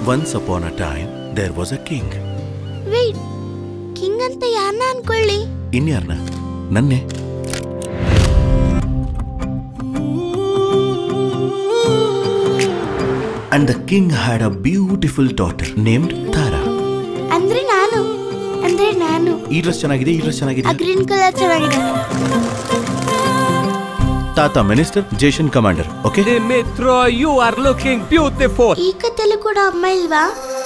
Once upon a time, there was a king. Wait, king ಅಂತ ಯಾರನ್ನ ಅನ್ಕೊಳ್ಳಿ? ಇನ್ಯಾರನ್ನ? ನನ್ನೇ. And the king had a beautiful daughter named Sithara. ಅಂದ್ರೆ ನಾನು. ಈ ಡ್ರೆಸ್ ಚೆನ್ನಾಗಿದೆ, ಈ ಡ್ರೆಸ್ ಚೆನ್ನಾಗಿದೆ. ಗ್ರೀನ್ ಕಲರ್ ಚೆನ್ನಾಗಿದೆ. ತಾತ ಮಿನಿಸ್ಟರ್, ಜೇಷನ್ commander. Okay? Dimitro, you are looking beautiful. ಈ ಕಥೆಯಲ್ಲಿ ಕೂಡ ಅಮ್ಮ ಇಲ್ವಾ?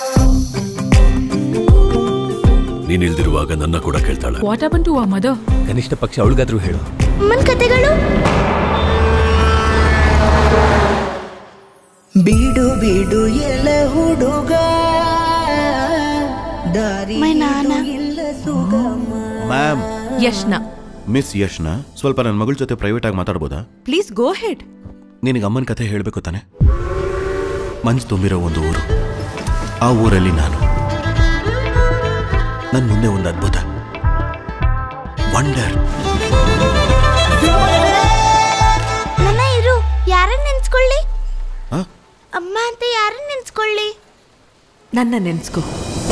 ನೀನ್ ಇಲ್ದಿರುವಾಗ ನನ್ನ ಕೂಡ ಕೇಳ್ತಾಳೆ. What happened to our mother? ಕನಿಷ್ಠ ಪಕ್ಷ ಅವಳಿಗಾದ್ರೂ ಹೇಳು. ಅಮ್ಮನ ಕಥೆಗಳು? ಬಿಡು ಬಿಡು ಎಲ ಹುಡುಗ ದಾರಿ ಇಲ್ಲ ಸುಗಮ. ಮ್ಯಾಮ್, ಯಶ್ನ. ಮಿಸ್ ಯಶ್ನ, ಸ್ವಲ್ಪ ನನ್ನ ಮಗಳ ಜೊತೆ ಪ್ರೈವೇಟ್ ಆಗಿ ಮಾತಾಡ್ಬೋದಾ? Please go head. ನಿನಗೆ ಅಮ್ಮನ ಕಥೆ ಹೇಳಬೇಕು ತಾನೆ? ಮಂಜು ತುಂಬಿರೋ ಒಂದು ಊರು, ಆ ಊರಲ್ಲಿ ನಾನು. ನನ್ನ ಮುಂದೆ ಒಂದು ಅದ್ಭುತ, ವಂಡರ್. ನನ್ನ ಇರು, ಯಾರನ್ನ ನೆನ್ಸ್ಕೊಳ್ಳಿ? ಅಮ್ಮ ಅಂತ ಯಾರನ್ನ ನೆನ್ಸ್ಕೊಳ್ಳಿ? ನನ್ನ ನೆನ್ಸ್ಕೊ.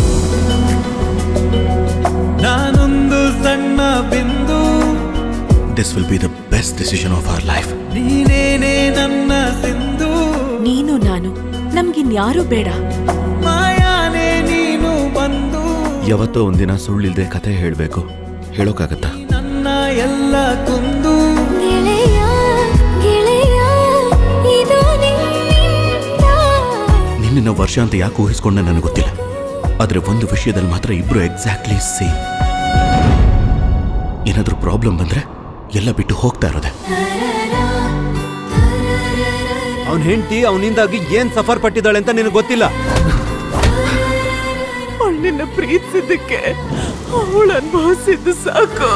ನಾನೊಂದು ಸಣ್ಣ ಬಿಂದು. This will be the best decision of our life. ನೀನೇನೇ ನನ್ನ ಸಿಂಧು. ನೀನು ನಾನು, ನಮ್ಗಿನ್ಯಾರೂ ಬೇಡ. ಮಾಯಾನೇ ನೀನು ಬಂದು. ಯಾವತ್ತೋ ಒಂದಿನ ಸುಳ್ಳಿಲ್ದೆ ಕಥೆ ಹೇಳಬೇಕು. ಹೇಳೋಕ್ಕಾಗತ್ತಾ? ನನ್ನ ಎಲ್ಲ ಕುಂದು. ನಿನ್ನ ವರ್ಷ ಅಂತ ಯಾಕೆ ಊಹಿಸ್ಕೊಂಡೆ ನನಗೆ ಗೊತ್ತಿಲ್ಲ. ಆದ್ರೆ ಒಂದು ವಿಷಯದಲ್ಲಿ ಮಾತ್ರ ಇಬ್ರು ಎಕ್ಸಾಕ್ಟ್ಲಿ ಸೇಮ್. ಏನಾದ್ರೂ ಪ್ರಾಬ್ಲಮ್ ಬಂದ್ರೆ ಎಲ್ಲ ಬಿಟ್ಟು ಹೋಗ್ತಾ ಇರೋದೆ. ಅವನ್ ಹೆಂಡತಿ ಅವನಿಂದಾಗಿ ಏನ್ ಸಫರ್ ಪಟ್ಟಿದ್ದಾಳೆ ಅಂತ ನಿನಗೆ ಗೊತ್ತಿಲ್ಲ. ಅವಳನ್ನ ಪ್ರೀತಿಸಿದ್ದಕ್ಕೆ ಅವಳು ಅನುಭವಿಸಿದ್ದು ಸಾಕು.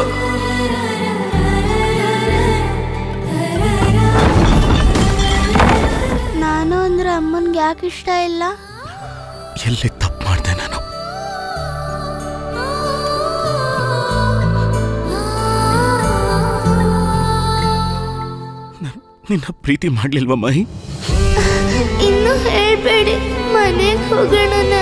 ನಾನು ಅಂದ್ರೆ ಅಮ್ಮನ್ಗೆ ಯಾಕೆ ಇಷ್ಟ ಇಲ್ಲ? ಎಲ್ಲಿ ತಪ್ಪು ಮಾಡಿದೆ ನಾನು? ನಿನ್ನ ಪ್ರೀತಿ ಮಾಡ್ಲಿಲ್ವಾ ಮಹಿ? ಇನ್ನು ಹೇಳ್ಬೇಡಿ, ಮನೆಗೆ ಹೋಗೋಣ.